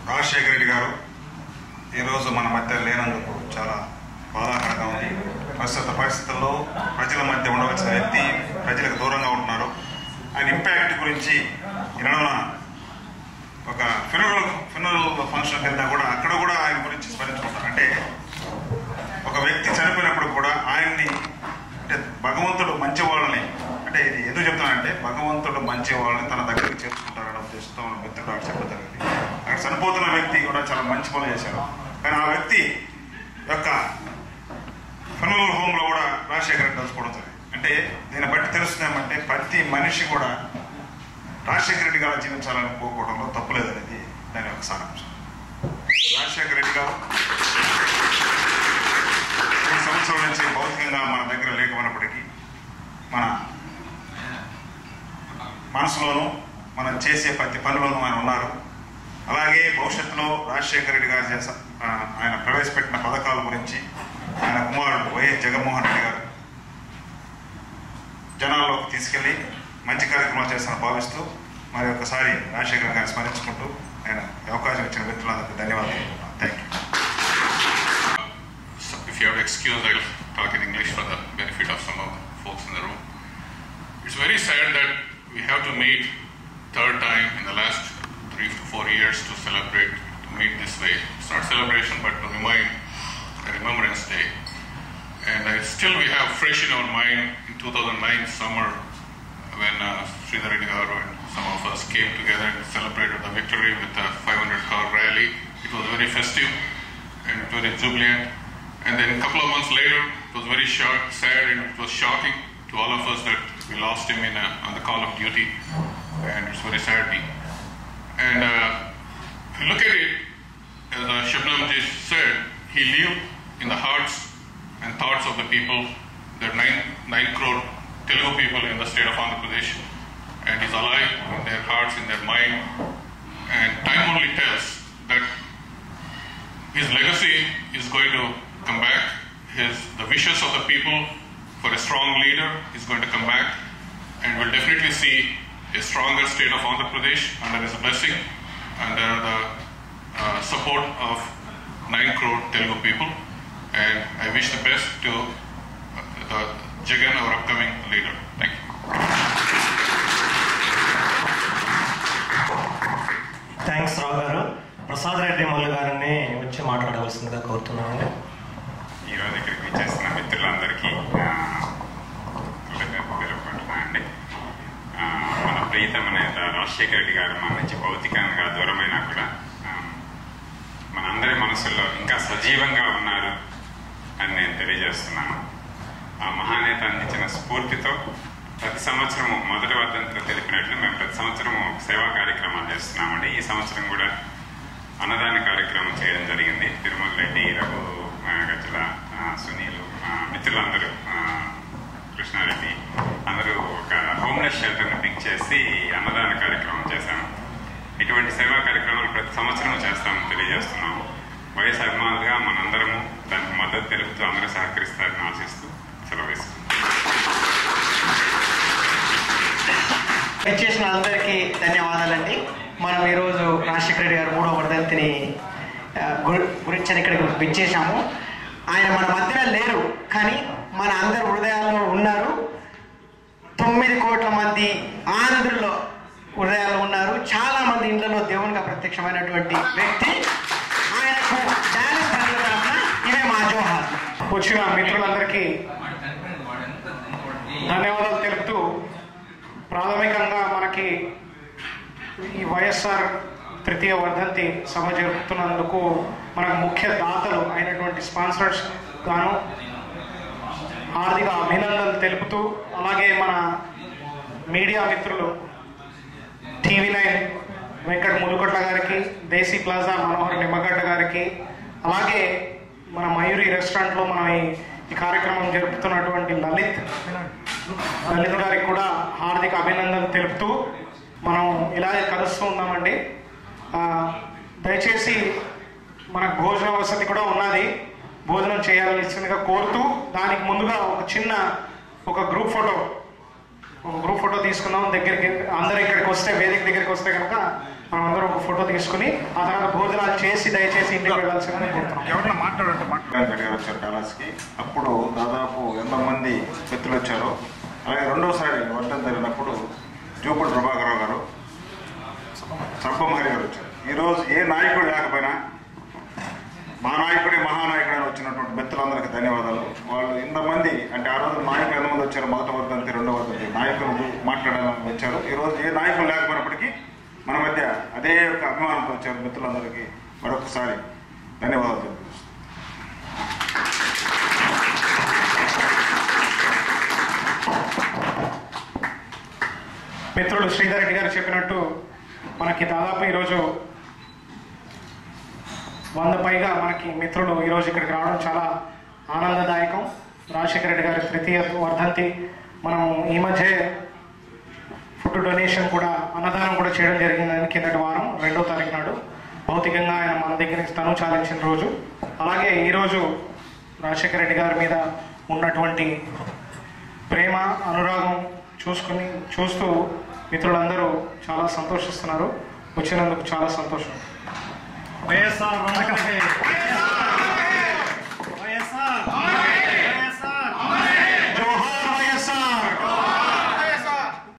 రాజశేఖర రెడ్డి గారు ఈరోజు మన మధ్య లేనందుకు చాలా బాధాకరంగా ఉంది. ప్రస్తుత పరిస్థితుల్లో ప్రజల మధ్య ఉండవలసిన వ్యక్తి ప్రజలకు దూరంగా ఉంటున్నారు. ఆయన ఇంపాక్ట్ గురించి నిన్న ఒక ఫ్యూనరల్ ఫంక్షన్ కింద కూడా అక్కడ కూడా ఆయన గురించి స్మరించుకుంటారు. అంటే ఒక వ్యక్తి చనిపోయినప్పుడు కూడా ఆయన్ని అంటే భగవంతుడు మంచి వాళ్ళని అంటే ఇది ఎందుకు చెప్తానంటే భగవంతుడు మంచి వాళ్ళని తన దగ్గరికి చేర్చుకుంటారనే ఉద్దేశంతో మిత్రుడు అక్కడ చెప్పడం జరిగింది. అక్కడ చనిపోతున్న వ్యక్తి కూడా చాలా మంచి పనులు చేశారు. కానీ ఆ వ్యక్తి యొక్క ఫ్యూనరల్ హోమ్లో కూడా రాజశేఖర రెడ్డి కలుసుకోవడం జరిగింది. అంటే దీన్ని బట్టి తెలుస్తుందేమంటే ప్రతి మనిషి కూడా రాజశేఖర రెడ్డి గారు జీవించాలని కోరుకోవడంలో తప్పులేదనేది దాని యొక్క సారాంశం. రాజశేఖర రెడ్డి గారు ఈ సంవత్సరం నుంచి భౌతికంగా మన దగ్గర లేకపోయినప్పటికీ మన మనసులోనూ మనం చేసే ప్రతి పనిలోనూ ఆయన ఉన్నారు. అలాగే భవిష్యత్తులో రాజశేఖర రెడ్డి గారు ఆయన ప్రవేశపెట్టిన పథకాల గురించి ఆయన కుమారుడు వైఎస్ జగన్మోహన్ రెడ్డి గారు జనాల్లోకి తీసుకెళ్లి మంచి కార్యక్రమాలు చేస్తానని భావిస్తూ మరి ఒకసారి రాజశేఖర గారిని స్మరించుకుంటూ ఆయన అవకాశం ఇచ్చిన వ్యక్తులందరికీ ధన్యవాదాలు. Thank you. If you have excuse, I'll talk in English for the benefit of some of the folks in the room. It's very sad that we have to meet third time in the last 3 to 4 years to celebrate, to meet this way. It's not celebration, but to remind a Remembrance Day. And still we have fresh in our mind in 2009 summer when Sridhar Reddy Garu and some of us came together and celebrated the victory with a 500-car rally. It was very festive and very jubilant. And then a couple of months later, it was very sad and it was shocking to all of us that we lost him on the call of duty. And it's very saddening. And if you look at it, as Shabnam just said, he lived in the hearts and thoughts of the people, the 9 crore Telugu people in the state of Andhra Pradesh, and he's alive in their hearts, in their mind. And time only tells that his legacy is going to come back. The wishes of the people for a strong leader is going to come back, and we'll definitely see a stronger state of Andhra Pradesh under his blessing, under the support of 9 crore Telugu people. And I wish the best to Jagan, our upcoming leader. Thank you. Thanks Rao గారు. ప్రసాద్ రెడ్డి మల్లు గారిని వచ్చి మాట్లాడవలసిందిగా కోరుతున్నామండి. ఈరోజు ఇక్కడికి విచ్చేసిన మిత్రులందరికీ తెలుపుకుంటున్నానండి. మన ప్రియతమ నేత రాజశేఖర రెడ్డి గారు మన నుంచి భౌతికంగా దూరమైనా కూడా మనందరి మనసుల్లో ఇంకా సజీవంగా ఉన్నారు అని నేను తెలియజేస్తున్నాను. ఆ మహానేత అందించిన స్ఫూర్తితో ప్రతి సంవత్సరము మొదటి వర్ధంతిలో తెలిపినట్లు మేము ప్రతి సంవత్సరము సేవా కార్యక్రమాలు చేస్తున్నామండి. ఈ సంవత్సరం కూడా అన్నదాన కార్యక్రమం చేయడం జరిగింది. తిరుమల రెడ్డి, రఘు గజ్జల, సునీల్, మిత్రులందరూ, కృష్ణారెడ్డి అందరూ ఒక హోమ్లెస్ షెల్టర్ని పిక్ చేసి అన్నదాన కార్యక్రమం చేశాము. ఇటువంటి సేవా కార్యక్రమాలు ప్రతి సంవత్సరం చేస్తామని తెలియజేస్తున్నాము. వైఎస్ అభిమానులుగా మనందరము దానికి మద్దతు తెలుపుతూ అందరూ సహకరిస్తారని ఆశిస్తూ సెలవు తీసుకుంటాం. చేసిన అందరికీ ధన్యవాదాలండి. మనం ఈరోజు రాజశేఖర రెడ్డి గారు 3వ వర్ధంతిని గురించి ఇక్కడికి విచ్చేసాము. ఆయన మన మధ్యన లేరు, కానీ మన అందరి హృదయాల్లో ఉన్నారు. 9 కోట్ల మంది ఆంధ్రుల్లో హృదయాల్లో ఉన్నారు. చాలా మంది ఇంట్లో దేవునిగా ప్రత్యక్షమైనటువంటి వ్యక్తి. ఆయనకు డాలస్ ప్రజల తరఫున ఇవే మా జోహార్. వచ్చిన మిత్రులందరికీ ధన్యవాదాలు తెలుపుతూ, ప్రాథమికంగా మనకి ఈ వైఎస్ఆర్ 3వ వర్ధంతి సభ జరుపుతున్నందుకు మనకు ముఖ్య దాతలు అయినటువంటి స్పాన్సర్స్ గాను హార్దిక అభినందనలు తెలుపుతూ, అలాగే మన మీడియా మిత్రులు TV9 వెంకట ములుకొట్ల గారికి, దేశీ ప్లాజా మనోహర్ నిమ్మగడ్డ గారికి, అలాగే మన మయూరి రెస్టారెంట్లో మనం ఈ కార్యక్రమం జరుపుతున్నటువంటి లలిత్ గారికి కూడా హార్దిక అభినందనలు తెలుపుతూ మనం ఇలాగే కలుస్తూ ఉన్నామండి. దయచేసి మనకు భోజన వసతి కూడా ఉన్నది, భోజనం చేయాల్సిందిగా కోరుతూ, దానికి ముందుగా ఒక గ్రూప్ ఫోటో ఒక గ్రూప్ ఫోటో తీసుకుందాం. దగ్గరికి అందరూ ఇక్కడికి వస్తే, వేదిక దగ్గరికి వస్తే కనుక మనం అందరూ ఒక ఫోటో తీసుకుని ఆ తర్వాత భోజనాలు చేసి దయచేసి ఇంటికి వెళ్ళాల్సిందని కోరుతున్నాం. ఎవరైనా మాట్లాడారు వచ్చారు డాలర్స్కి. అప్పుడు దాదాపు 80 మంది వ్యక్తులు వచ్చారు. అలాగే రెండోసారి వర్ధంతి జరిగినప్పుడు జూపూడి ప్రభాకరరావు గారు, సర్పమహరి గారు వచ్చారు. ఈరోజు ఏ నాయకుడు లేకపోయినా మా నాయకుడే మహానాయకుడు అని వచ్చినటువంటి వ్యక్తులందరికీ ధన్యవాదాలు. వాళ్ళు ఇంతమంది అంటే ఆ రోజు నాయకులు ఎంతమంది వచ్చారు, మొదటి వర్ధంతి, రెండో వర్ధంతి నాయకులు మాట్లాడాలని వచ్చారు. ఈరోజు ఏ నాయకులు లేకపోయినప్పటికీ మన మధ్య అదే యొక్క అభిమానంతో వచ్చారు. మిత్రులందరికీ మరొకసారి ధన్యవాదాలు తెలుపుతున్నాను. మిత్రులు శ్రీధర్ రెడ్డి గారు చెప్పినట్టు మనకి దాదాపు ఈరోజు 100 పైగా మనకి మిత్రులు ఈరోజు ఇక్కడికి రావడం చాలా ఆనందదాయకం. రాజశేఖర రెడ్డి గారి 3వ వర్ధంతి. మనం ఈ మధ్య ఫుడ్ డొనేషన్ కూడా, అన్నదానం కూడా చేయడం జరిగిందని కిందటి వారం 2వ తారీఖు నాడు భౌతికంగా ఆయన మన దగ్గర నుంచి తను చాలించిన రోజు. అలాగే ఈరోజు రాజశేఖర రెడ్డి గారి మీద ఉన్నటువంటి ప్రేమ, అనురాగం చూస్తూ మిత్రులందరూ చాలా సంతోషిస్తున్నారు. వచ్చినందుకు చాలా సంతోషం.